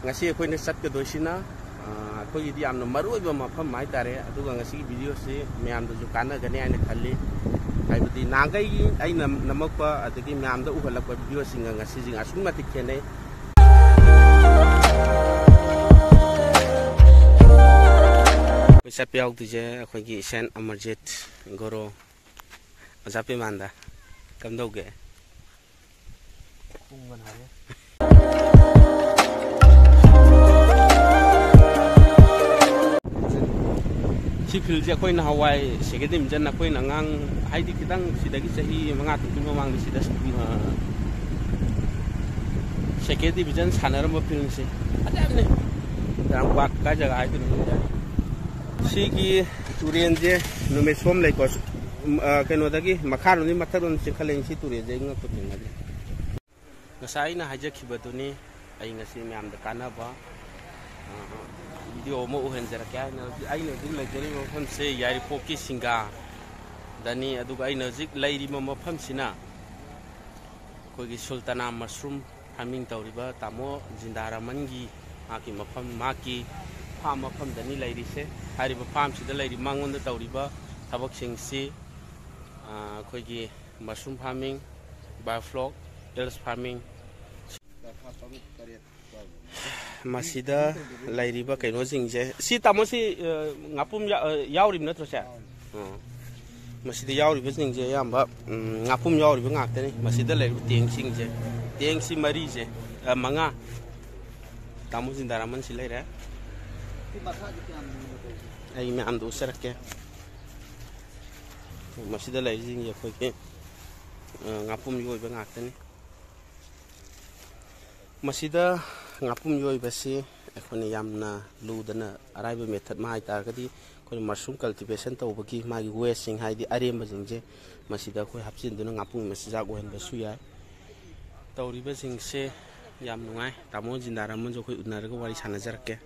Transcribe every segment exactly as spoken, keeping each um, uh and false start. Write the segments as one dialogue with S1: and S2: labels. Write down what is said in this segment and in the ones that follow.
S1: ngasi khoi ne sat ka doisina khoi di amna maroi ba mafam mai tare aduga ngasi video se myam da ju kana gane aina khalli haibadi nangai aina namakpa adagi myam da uhalakpa video singa ngasi jing asung mati khene Bisa piau tu je, aku lagi sen Amarjit Goro, macam mana? Kamu tahu ke? Pungan hari. Si fil je aku ina Hawaii, sekedar macam aku ina ngang, hai di kita sidagi sahi mengatur tu memang di sidas. Sekedar macam sana ramai fil sih. Ada apa ni? Dalam waktu kerja hai tu ni. Sigi turian je numis home like kos keno dagi makar ni mataron si kalen si turian je ngak putin lagi ngasai na haja khibatuni ai ngasi myam da kana ba video mo uhen jara kya na ai no dil le jeri mo pham se yari poki singa dani aduga ai nozik lairi mo pham sina ko gi sultana mushroom farming tawriba tamo Jida Rahman gi maki mafam maki farm mafam dani lairi se hariba farm sida lairi mangonda tawriba thabak singsi khoigi mushroom farming biofloc eels farming masida lairiba kaino jingje si tamo si ngapum yaurib natro sa masida yaurib jingje yamba ngapum yaurib ngaktani masida lairiba teng singje teng si mari je manga tamo Jida Rahman si laira ai me am do serke masida lai jing ya khoi ke ngapum yoi ba ngaktani masida ngapum yoi ba si ekhoni yamna ludana araiba method ma haitar kadi khoi mushroom cultivation to bagi magi wasting haidi aremba jingje masida khoi hapsin duna ngapum masija go hen ba suya tawriba jingse yam nungai tamo Jida Rahman jo khoi unaraga wari sanajarke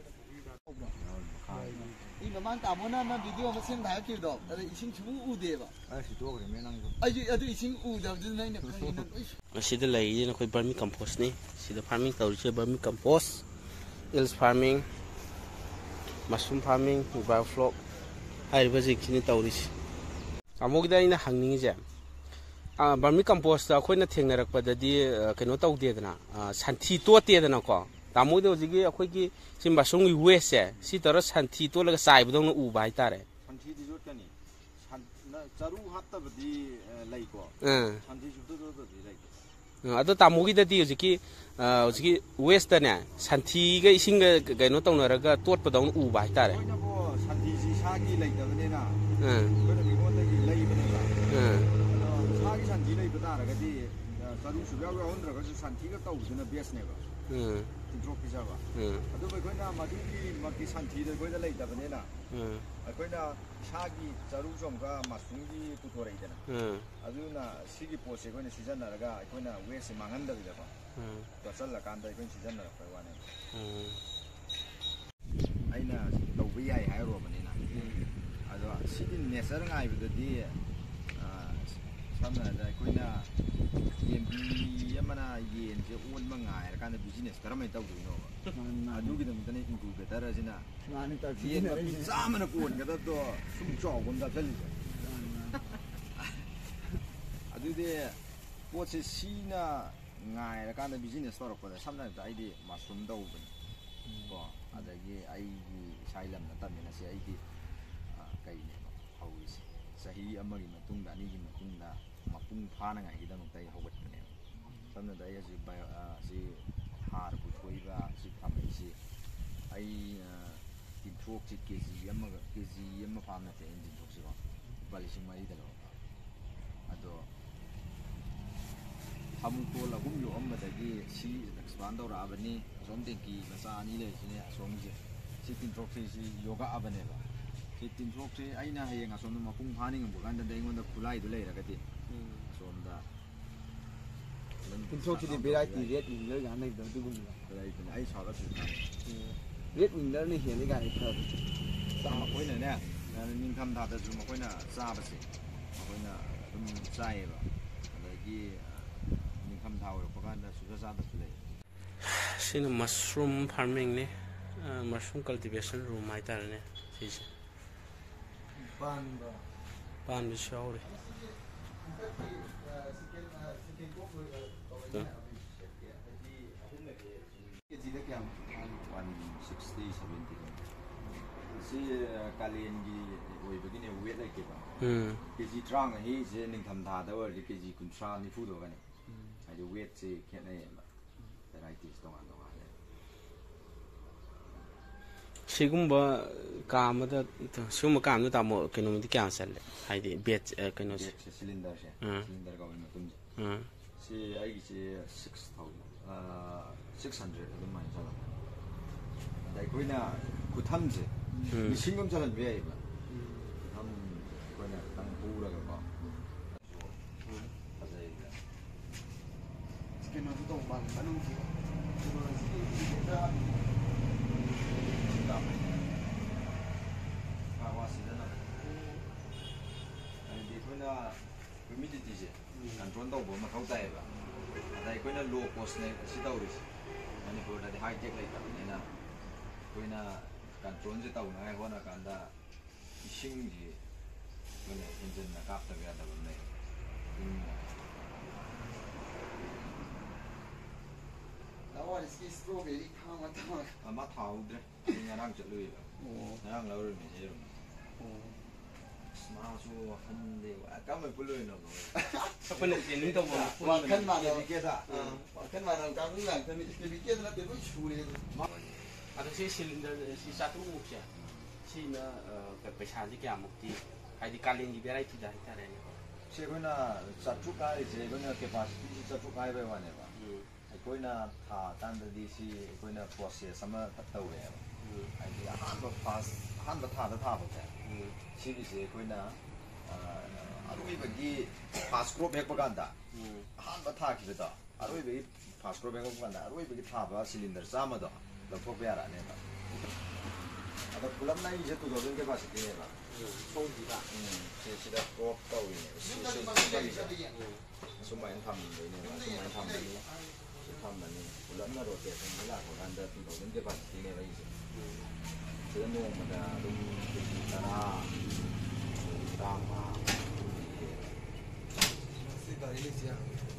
S2: Naman tamo na na video masih dah kiri dok, ada ising cuma ude ba. Ah, situ aku memang. Ayo, ada ising ude, jadi naik nak kali.
S1: Masih ada lagi nak kau vermi compost ni, sida farming tahu je vermi compost, eels farming, mushroom farming, biofloc, hari baca kini tahu je. Kamu kita ini hangning je. Ah, vermi compost aku nak tengok nak pada dia kena tahu dia na, santi tua dia na kau. Tamu itu juga aku ki si mushroom waste ya, si terus santi itu lagi sai betul nak ubah itu re.
S3: Santi di jod kan ni, na caru hatta beri lagi ko. Santi jod jod jod di lagi.
S1: Ada tamu kita dia juga, juga waste ni, santi ke ising ke kena tahu naraga tuat betul nak ubah itu re.
S3: Santi si sagi lagi tu ni na. Kau nak ikut lagi lagi betul tak? Sagi santi lagi betul tak? Jadi caru sudah kau orang tu santi ke tahu tu na bias ni ko. Tinjok bisa ba. Ado kau na madu ki maki santi dah kau dah lagi dah benar na. Kau na sagi caru jomga mushroom ki putorai dah na. Ado na sigi pose kau na season na raga kau na waste mangan dah dah ba. Dasar lah kan dah kau season na kau wana. Aina tahu biaya hai ro benar na. Ado sigi nesar ngai betul dia. Sama ada kau na yen bi mana yen je on mangai kan da business karamai tahu tu no. Adu kita mungkin incubator aja na. Yen sama na kon kata tu sum jauh kon dah celi. Adu dia buat sesina ngai kan da business baru pada sama ada ide mushroom tahu pun. Wah ada ye ai sailam na tapi nasi ide kai ni haus. Sahi amari matung dah ni matung dah mapung phana ngai kita mungkin haus ni. Sama ada ya si bio si har putoi ba si kami si ai tintrok si kezi amma kezi amma phana te engine tok si ba bali si mai da lo ado hamu ko la hum yo amma da gi si expand ra abani som te ki masa ani le si ne som je si tintrok si si yoga abane ba si tintrok si ai na hayeng asom no mapung phani ngam kan da dai ngon da khulai du le ra ka ti som da
S2: Tinjok jadi variety red wingler yang naik tu tu guna.
S3: Variety ni, saya sahaja tu.
S2: Red wingler ni hian ni kan itu.
S3: Sama kau ni ni, ni kan dah ada cuma kau ni sahaja sih. Kau ni cuma sahaja. Lagi ni kan tahu, kau kan dah sudah sahaja tu le.
S1: sini mushroom farming ne mushroom cultivation room hai tar ne sise
S2: ban ba
S1: ban bi shauri
S3: one sixty seventy si kaliengi oi begini weight like ba
S1: hmm
S3: kg trang hi je ning tham tha da wa kg kuntra ni fu do ga ni ai weight je khen ne ba varieties to an do ga
S1: sigumba kamada suma kamda tamo keno di kya sal haidi bet keno
S3: cylinder se cylinder ga oi matum
S1: hmm
S3: si ai ji six thousand uh six hundred adum mai sala dai koina kutham je ni singum jalan be ai ba ham koina tang pura ga ba azai ga
S2: keno to ban banung ki keno si da
S3: da ba wa si da na ai di koina humidity je control do bo ma thau dai ba dai koina low cost ne si da uri Manipur da high tech like ni na koina control je tau na ho na kan da ising ji koina engine na kap ta ga da ne
S2: da wa ski strawberry khang ma ta
S3: ama thau dre ni rang chat lui ba rang lau ru ni je ru ma su han de wa ka mai pului no
S1: sapane ni to bo
S2: wa kan ma da
S3: ke da
S2: wa kan ma da ka lu lang ta ni ke bi ke na te bu chu le
S1: ada si cylinder si satu mukya si na ka paisa ji kya mukti haidi kalin gi variety da hitare ne
S3: se koina satru kai je koina capacity satru kai ba wa ne ba ai koina tha tan da di si koina process sama ta we ba ai ya han ba fast han ba tha da tha ba ta si bi se koina arui ba gi fast crop hek ba kan da han ba tha ki da arui ba gi fast crop hek ba kan da arui ba gi tha ba cylinder sama da la phok ya ra ne ba ada pulam nai je tu do den ke ba se ne ba
S1: song ji ba
S3: se se da crop ta we ne se se se sumai tham le ne ba sumai tham le ne tham le ne pulam na ro te ne la ko kan da tu do den ke ba se ne ba yi se no ma da dum ke ji ta ra ta ma
S2: si da ile sia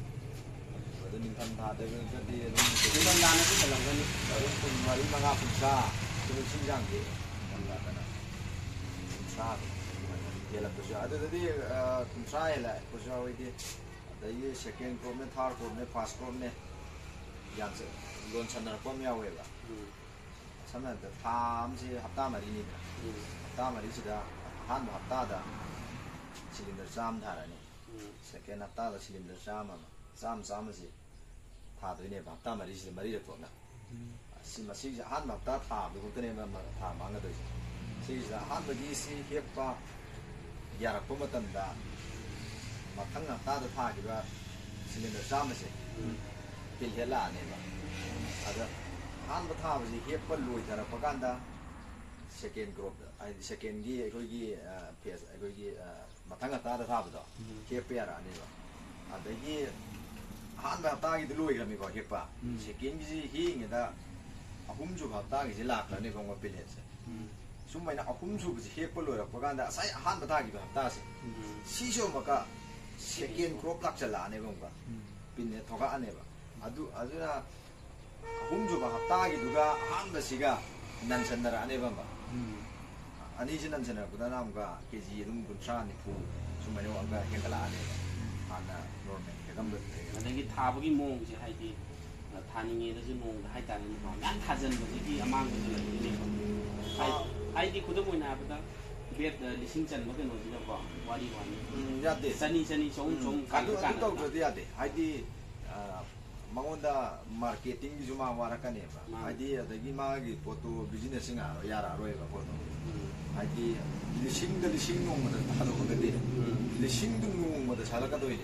S3: ada ning tham tha da ga di
S1: ni man dan ni kalang kan
S3: Arun pun mari manga pulsa, tu sinjang ke, manga kana. Pulsa, dia lah pulsa. Ada tadi pulsa lah, pulsa itu. Ada ye second crop ne, third crop ne, first crop ne, yang se loan sana crop ya we lah. Sana tu tham si hafta mari ni, hafta mari sudah han hafta dah cylinder jam dah ni. Second hafta dah cylinder jam ama, jam jam si. Thà tới này bảo ta mà đi thì mà đi được thuận nào, xin mà xin hát mà ta thà được cũng tới này mà thà mang cái đấy, xin là hát mà đi xin hiệp qua, giờ là cũng một tuần đã, mà thằng nào ta được thà thì là xin được sao mà xin, tiền hết là này mà, à đó, hát mà thà mà gì hiệp qua lùi thì là có cái đó, second group, ai second gì cái gì phase cái gì mà thằng nào ta được thà rồi, hiệp bây giờ này mà, à đấy gì han ba ta gi de loi grami ba ke pa se ken gi hi nge da ahum ju ba ta gi lak la ne bang pil het sum mai na ahum ju gi he ko loi ra pa gan da sai han ba ta gi ba ta se si jo ma ka se ken crop lak chala ne bang ba pin ne thoga ane ba adu adu na ahum ju ba ta gi du ga han ba si ga nan san da ane bang ba ani jin nan san da da nam ga ke ji dum kun tra ni fu sum mai wa ga he kala ane ana normal ke kam de
S1: adagi thabagi mong je haidi thaninge da ju nong hai ta ni ma yan thajan ba ji amang ba ji ni hai haidi khudam oina ba da bet lising chan ba keno ji da ba wari wani
S3: ya de
S1: sani sani chong chong
S3: kan kan to to ya de haidi mangonda marketing gi juma wara kan e ba haidi adagi ma gi photo business nga ya ra roi ba photo haidi lising da lising nong ma da ta do ba de lising du nong ma da sala ka do ni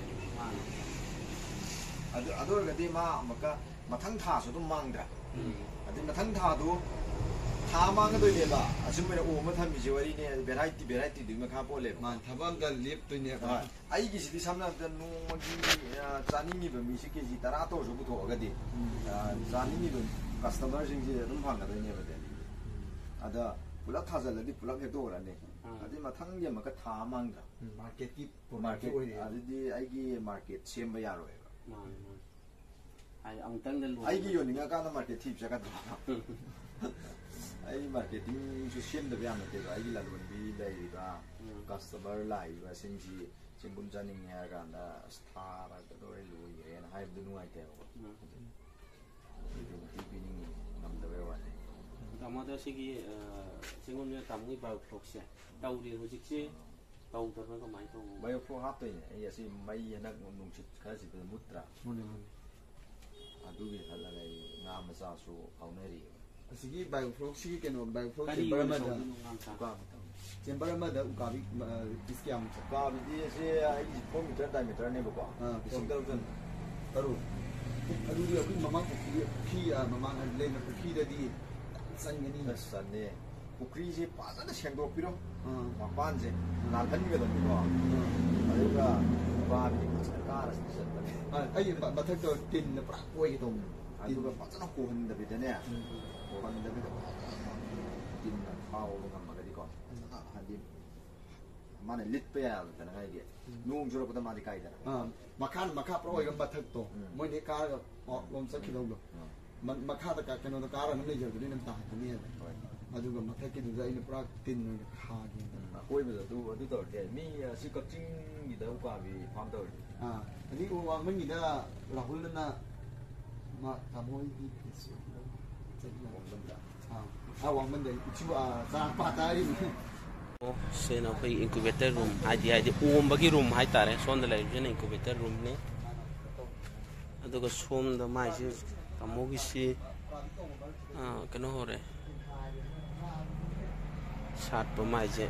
S3: adu adu ga de ma maka mathang tha su dum mang dra adu mathang tha du tha mang ga do de ba asum me o ma tham mi je wari ne variety variety du ma kha po le
S2: man thabam da lip tu ne ka
S3: ai gi si samna da nu ma gi chani ni ba mi si ke ji tara to su bu tho ga de chani ni ba ꯀꯁꯇꯃꯔꯁꯤꯡꯁꯤ ꯑꯗꯨꯝ ꯐꯪꯒꯗꯣꯏꯅꯦꯕ ꯗꯦꯜꯂꯤꯒꯤ ꯑꯗ ꯄꯨꯂꯞ ꯊꯥꯖꯤꯜꯂꯗꯤ ꯄꯨꯂꯞ ꯍꯦꯛꯇꯣꯛꯎꯔꯅꯤ ꯑꯗꯨꯗꯤ ꯃꯊꯪꯒꯤ ꯑꯃꯨꯛꯀ ꯊꯥ ꯑꯃꯥꯡꯗ꯭ꯔꯥ
S2: ꯃꯥꯔꯀꯦꯠꯀꯤ
S3: ꯃꯥꯔꯀꯦꯠ ꯑꯗꯨꯗꯤ ꯑꯩꯒꯤ ꯃꯥꯔꯀꯦꯠ ꯁꯦꯝꯕ ꯌꯥꯔꯣꯏꯕ ꯑꯩꯒꯤ ꯌꯣꯟꯅꯤꯡꯉꯀꯥꯟꯗ ꯃꯥꯔꯀꯦꯠ ꯊꯤꯕ ꯆꯠꯀꯗ꯭ꯔꯥ ꯑꯩ ꯃꯥꯔꯀꯦꯇꯤꯡꯁꯨ ꯁꯦꯝꯗꯕ ꯌꯥꯝ ꯅꯠꯇꯦꯕ ꯑꯩꯒꯤ ꯂꯂꯣꯟꯕꯤ ꯂꯩꯔꯤꯕ ꯀꯁꯇꯃꯔ ꯂꯥꯛꯏꯕꯁꯤꯡꯁꯤ ꯆꯦꯡꯒꯨꯝ ꯆꯥꯅꯤꯡꯉꯦ ꯍꯥꯏꯔ ꯀꯥꯟꯗ ꯑꯁ ꯊꯥꯔꯒꯗꯧꯔꯦ ꯂꯣꯏꯈ꯭ꯔꯦꯅ ꯍꯥꯏꯕꯗꯨ ꯅꯨꯡꯉꯥꯏꯇꯦꯕꯀꯣ ꯑꯗꯨꯃꯛꯇꯤ ꯄꯤꯅꯤꯡ ꯉꯝꯗꯕꯩ ꯋꯥꯅꯤ
S1: ꯇꯥꯃꯣꯗ ꯁꯤꯒꯤ ꯆꯦꯡꯒꯨꯝꯁꯦ ꯇꯥꯃꯣꯒꯤ ꯕꯥꯏꯑꯣꯐ꯭ꯂꯣꯛꯁꯦ ꯇꯧꯔꯤ ꯍꯧꯖꯤꯛꯁꯦ ꯇꯧꯗꯕ꯭ꯔꯥ ꯀꯃꯥꯏꯅ ꯇꯧꯕ
S3: ꯕꯥꯏꯑꯣꯐ꯭ꯂꯣꯛ ꯍꯥꯞꯇꯣꯏꯅꯦ ꯑꯩ ꯑꯁꯤ ꯃꯩ ꯍꯟꯗꯛ ꯅꯨꯡꯁꯤꯠ ꯈꯔ ꯁꯤꯠꯄꯗ ꯃꯨꯠꯇ꯭ꯔꯥ ꯑꯗꯨꯒꯤ ꯈꯜꯂꯒ ꯑꯩ ꯉꯥ ꯃꯆꯥꯁꯨ ꯐꯥꯎꯅꯔꯤꯑꯕ
S2: ꯑꯁꯤꯒꯤ ꯕꯥꯏꯑꯣꯐ꯭ꯂꯣꯛꯁꯤꯒꯤ ꯀꯩꯅꯣ ꯕꯥꯏꯑꯣꯐ꯭ꯂꯣꯛ ꯆꯦꯝꯕꯔ ꯑꯃꯗ ꯆꯦꯝꯕꯔ ꯑꯃꯗ ꯎꯀꯥꯕꯤ ꯄꯤꯁ ꯀꯌꯥꯃꯨꯛ
S3: ꯎꯀꯥꯕꯤꯗꯤ ꯑꯁꯤ ꯑꯩꯒꯤ ꯐꯣꯔ ꯃꯤꯇꯔ ꯗꯥꯏꯃꯤꯇꯔꯅꯦꯕꯀꯣ ꯂꯤꯁꯤꯡ ꯇꯔꯨꯛ ꯆꯟ
S2: ꯇꯔꯨꯛ ꯑꯗꯨꯗꯤ ꯑꯩꯈꯣꯏ ꯃꯃꯥꯡ ꯄꯨꯈ꯭ꯔꯤ ꯄꯨꯈ꯭ꯔꯤ ꯃꯃꯥꯡ ꯂꯩꯕ ꯄꯨꯈ꯭ꯔꯤꯗꯗꯤ ꯆꯟꯒꯅꯤ
S3: ꯆꯟꯅꯦ ꯄꯨꯈ꯭ꯔꯤꯁꯦ ꯐꯖꯅ ꯁꯦꯡꯗꯣꯛꯄꯤꯔꯣ ꯃꯄꯥꯟꯁꯦ ꯅꯥꯜꯍꯟꯒꯗꯕꯅꯤꯀꯣ ꯑꯗꯨꯒ ꯎꯀꯥꯕꯤꯗꯤ ꯐꯖꯅ ꯀꯥꯔꯁꯤ ꯆꯠꯄꯅꯦ
S2: ꯑꯩ ꯃꯊꯛꯇ ꯇꯤꯟꯅ ꯄꯨꯔꯥ ꯀꯣꯏꯒꯦ ꯇꯧꯕꯅꯤ
S3: ꯑꯗꯨꯒ ꯐꯖꯅ ꯍꯣꯍꯟꯗꯕꯤꯗꯅꯦ ꯍꯣꯍꯟꯗꯕꯤꯗ ꯇꯤꯟꯅ ꯐꯥꯎꯕ ꯉꯝꯃꯒꯗꯤꯀꯣ ꯍꯥꯏꯗꯤ ꯃꯥꯅ ꯂꯤꯠꯄ ꯌꯥꯗꯅꯉꯥꯏꯒꯤ ꯅꯣꯡ ꯆꯨꯔꯛꯄꯗ ꯃꯥꯗꯤ ꯀꯥꯏꯗꯅ
S2: ꯃꯈꯥ ꯃꯈꯥ ꯄꯨꯔꯥ ꯑꯣꯏꯒ ꯃꯊꯛꯇꯣ ꯃꯣꯏꯗꯤ ꯀꯥꯔꯒ ꯂꯣꯝ ꯆꯠꯈꯤꯗꯧꯗꯣ ꯃꯈꯥꯗ ꯀꯩꯅꯣꯗ ꯀꯥꯔꯒ ꯂꯩꯖꯕꯗꯨꯗꯤ ꯑꯗꯨꯝ ꯇꯥꯍꯟꯒꯅꯤꯕ ꯑꯗꯨꯒ ꯃꯊꯛꯀꯤꯗꯨꯗ ꯑꯩꯅ ꯄꯨꯔꯥ ꯇꯤꯟ ꯑꯣꯏꯅ ꯈꯥꯒꯦ
S3: ꯑꯀꯣꯏꯕꯗ ꯑꯗꯨ ꯑꯗꯨ ꯇꯧꯔꯗꯤ ꯃꯤ ꯑꯁꯤ ꯀꯛꯆꯤꯡꯒꯤꯗ ꯎꯀꯥꯕꯤ ꯐꯥꯝ ꯇꯧꯔꯗꯤ
S2: ꯑꯥ ꯑꯗꯩ ꯋꯥꯡꯃꯟꯒꯤꯗ ꯔꯥꯍꯨꯜꯅ ꯃꯥ ꯇꯥꯃꯣꯒꯤ 아 왕만데 이치부 아 ꯆꯥꯔꯥꯡꯄꯥꯠꯇ
S1: ꯁꯤꯅ ꯑꯩꯈꯣꯏ ꯏꯟꯀꯨꯕꯦꯇꯔ ꯔꯨꯝ ꯍꯥꯏꯗꯤ ꯍꯥꯏꯗꯤ ꯑꯣꯝꯕꯒꯤ ꯔꯨꯝ ꯍꯥꯏꯇꯥꯔꯦ ꯁꯣꯝꯗ ꯂꯩꯔꯤꯕꯁꯤꯅ ꯏꯟꯀꯨꯕꯦꯇꯔ ꯔꯨꯝꯅꯤ ꯑꯗꯨꯒ ꯁꯣꯝꯗ ꯃꯥꯏꯁꯤ ꯇꯥꯃꯣꯒꯤꯁꯤ ꯀꯩꯅꯣ ꯍꯧꯔꯦ ꯁꯥꯠꯄ ꯃꯥꯏꯁꯦ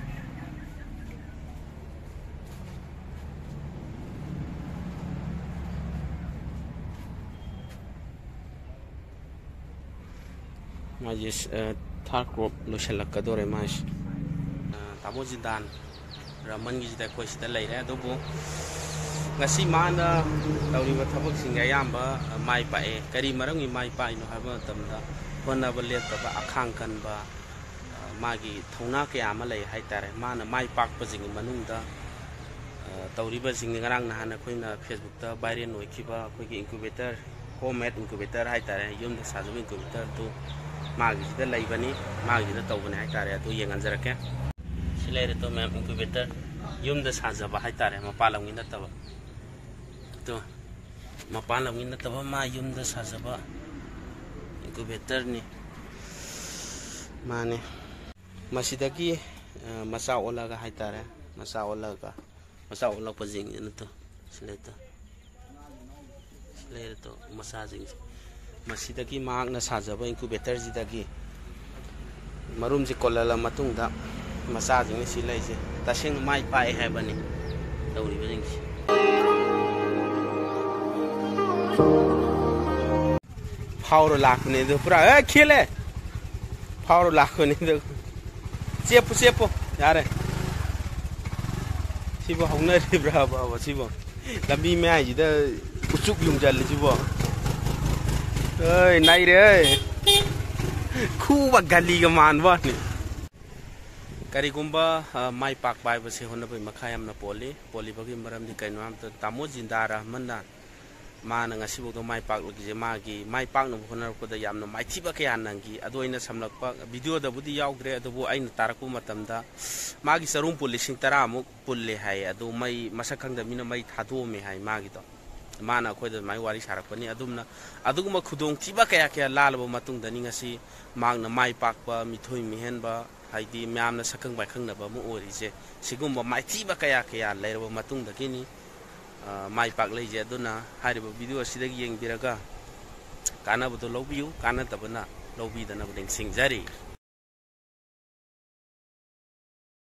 S1: माजे थार क्रॉप लोसलकदोरे मास तामो जिदान रमन की जिदा कोई सिदा लेरे अदुबो ngasi mana tawriba thabak singa yamba mai pae kari marangi mai pai no haba tamda hona balet ba akhang kan ba magi thona kya ama lei hai tare mana mai pak pa jing manungda tawriba jing ngarang na hana khoina facebook ta viral noi khiba khoi ki incubator homemade incubator hai tare yum da sazu incubator tu magi da leibani magi da tawbani hai tare tu yengan jarake silere to mem incubator yum da saza ba hai tare ma palam ngi na tawa to ma palam ngi na tawa ma yum da saza ba incubator ni mane masidagi masa ola ga hai tare masa ola ga masa ola pa jing na to silere to silere to masa jing masidagi maak na sajaba incubator jidagi marum ji kolala matungda masa jing si laise tasing mai pai habani tawri bajing phawro lakne do pura eh khele phawro lakne do chepu chepu yare sibo hongna ribra ba ba sibo lambi me ai ji da uchuk yung jal jibo ơi này đấy khu bạc gali cái màn vợ này cái gumba mai pak bai bớt se hôn bây makai am na poli poli bagi maram di kai nuam tu Time Eels Jida Rahman na mana ngasi bukto mai pak lagi je magi mai pak nu hona ko da yam na mai chiba kaya nangi ado ina samlak pak video da budi yaw gre ado bu aina taraku matam da magi sarum poli sing tara amuk pulle hai ado mai masakang da mina mai thado me hai magi to mana khoi da mai wari sarak pani adumna aduguma khudong chiba kaya kaya lalabo matung da ninga si magna mai pak ba mithoi mihen ba haidi myamna sakang bai khang na ba mu ori je sigumba mai chiba kaya kaya leirabo matung da kini mai pak lei je aduna haribo video sidagi yeng biraga kana bu to lobiu kana tabana lobi da na bu ding singjari